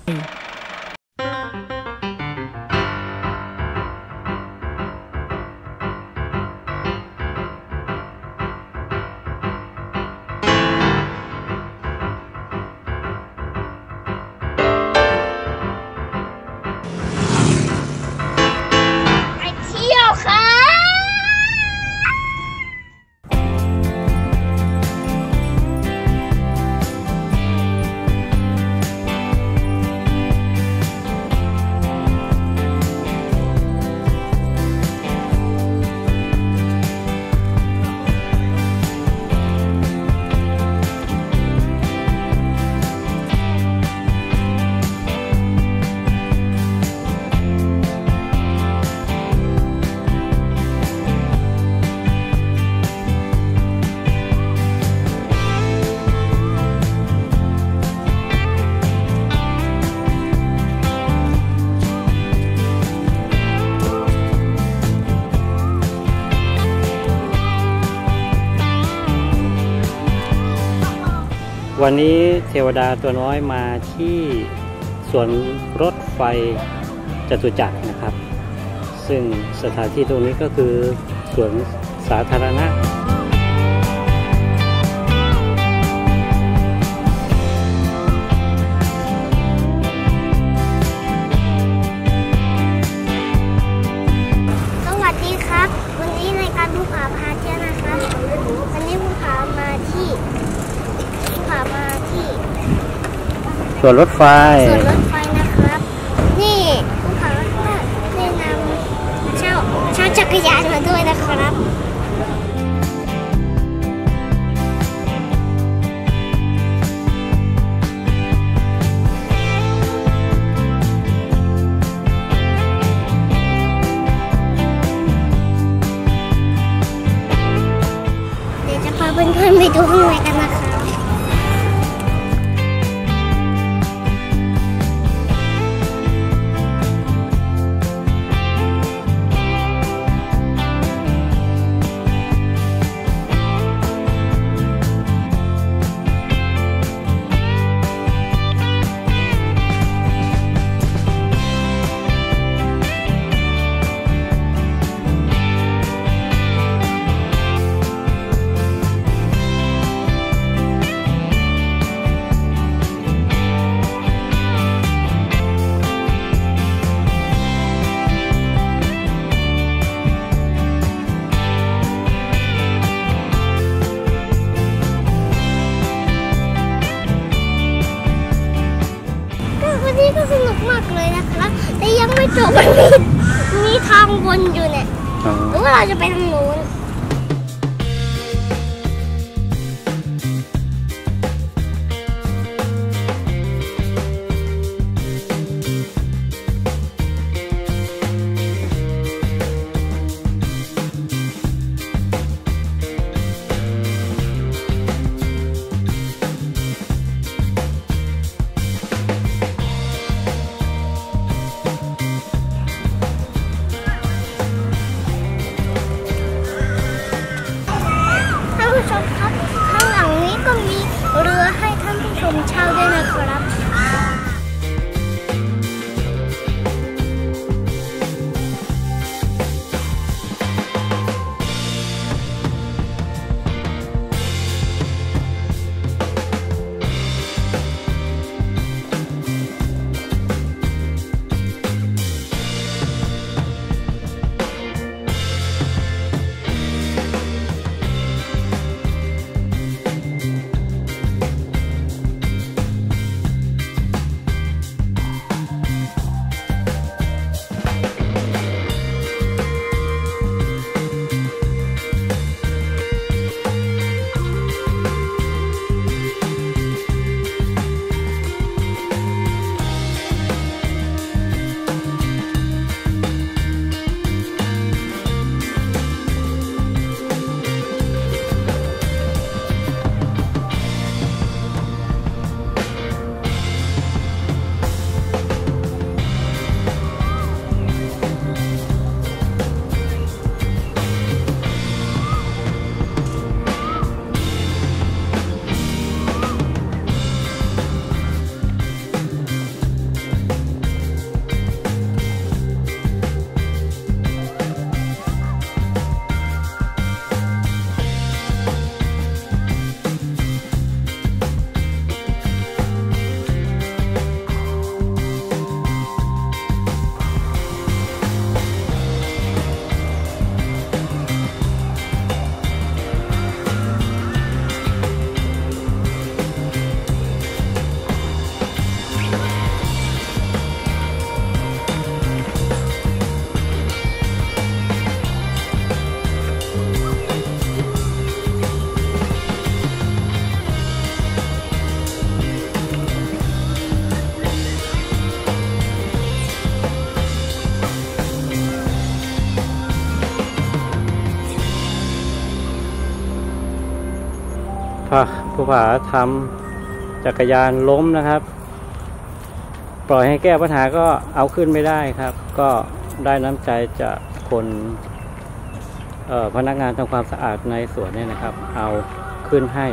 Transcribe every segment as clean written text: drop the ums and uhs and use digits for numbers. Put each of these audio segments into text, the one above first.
วันนี้เทวดาตัวน้อยมาที่สวนรถไฟจตุจักรนะครับซึ่งสถานที่ตรงนี้ก็คือสวนสาธารณะสวัสดีครับวันนี้รายการภูผาพาเที่ยวนะครับวันนี้ภูผามาที่สวนรถไฟนะครับนี่ภูผาก็ได้นำเช่าจักรยานมาด้วยนะครับเดี๋ยวจะพาเพื่อนๆไปดูข้างในกันนะคะนี่ก็สนุกมากเลยนะครับแต่ยังไม่จบมีทางวนอยู่เนี่ยหรือว่าเราจะไปทางโน้นผู้ผาทำจักรยานล้มนะครับปล่อยให้แก้ปัญหาก็เอาขึ้นไม่ได้ครับก็ได้น้ำใจจากคนพนักงานทำความสะอาดในสวนเนี่ยนะครับเอาขึ้นให้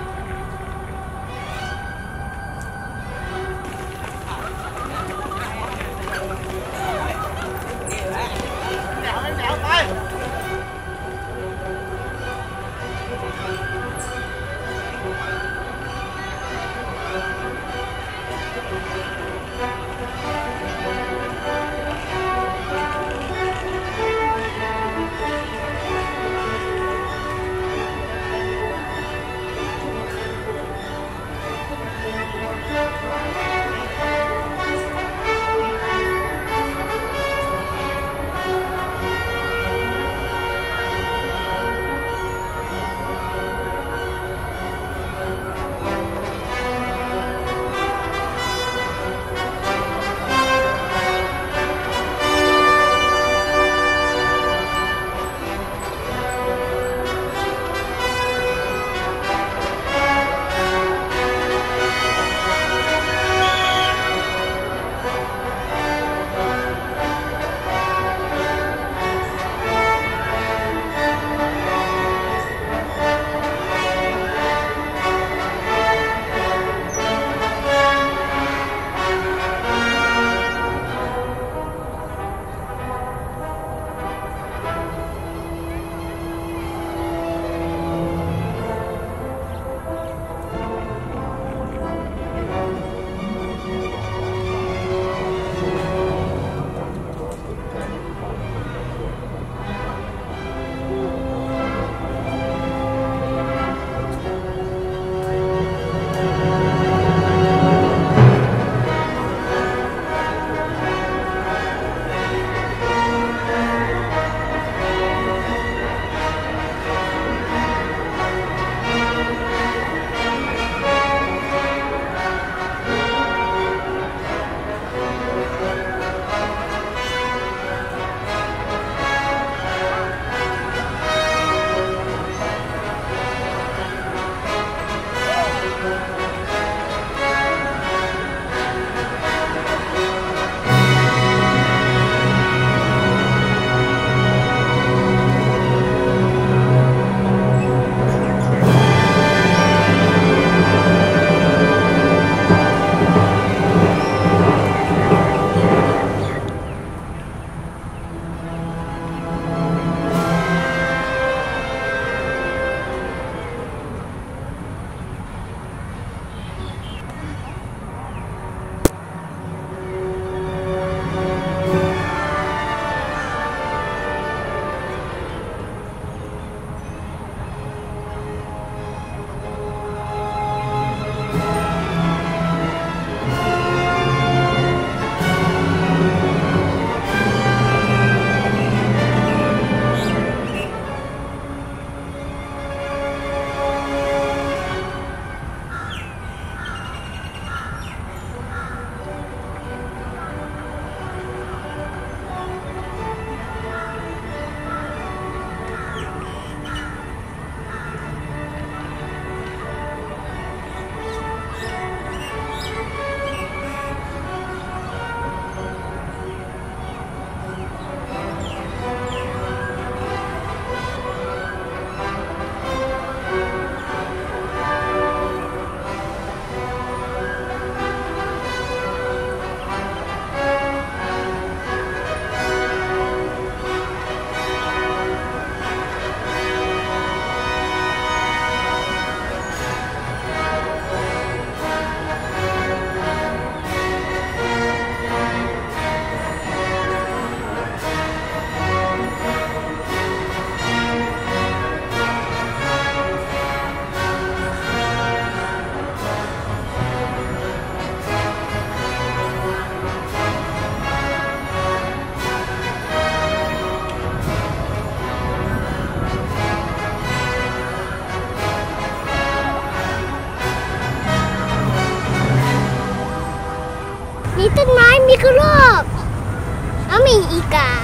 ต้นไม้มีกระรอกแล้วมีอีกา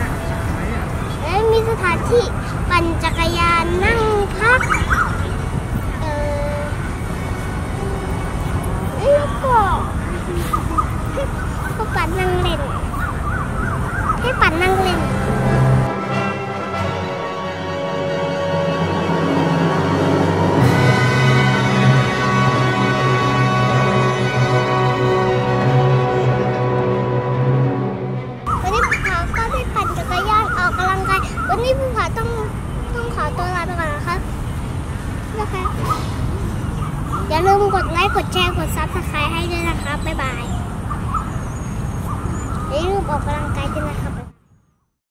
และมีสถานที่ปั่นจักรยานนั่งพักวันนี้ภูผาต้องขอตัวลาไปก่อนนะครับอย่าลืมกดไลค์กดแชร์กดซับสไครต์ให้ด้วยนะครับบ๊ายบายอย่าลืมออกกำลังกายด้วยนะครับ